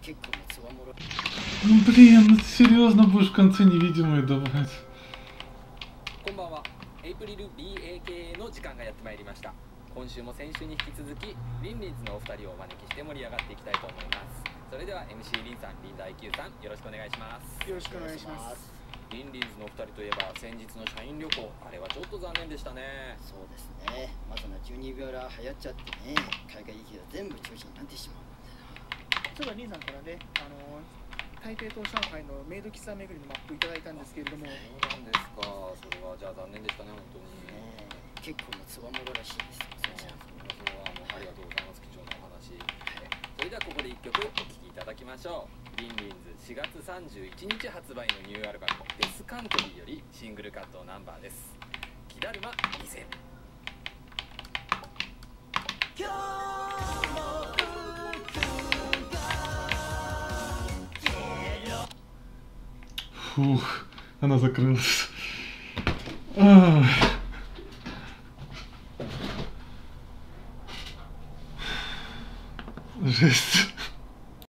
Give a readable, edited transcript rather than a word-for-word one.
Блин, ну серьезно будешь в конце невидимые давать? こんばんは。エイプリル BAKA の時間がやってまいりました。今週も先週に引き続きリンリンズのお二人をお招きして盛り上がっていきたいと思います。それでは MC リンさん、リンダ IQ さん、よろしくお願いします。 よろしくお願いします。 リンリンズのお二人といえば先日の社員旅行、あれはちょっと残念でしたね。 そうですね。まさな12秒ら流行っちゃってね、海外行きが全部中止になってしまうんだな。 そういえばリンさんからね、台北と上海のメイド喫茶巡りのマップいただいたんですけれども。 そうなんですか。それはじゃあ残念でしたね、本当に。 結構のつわものらしいです。 それはありがとうございます。貴重なお話。それではここで1曲お聴きいただきましょう。リンリンズ4月31日発売のニューアルバム「デスカントリー」よりシングルカットナンバーです。キダルマ2000。 Фух, она закрылась. Ах. Жесть.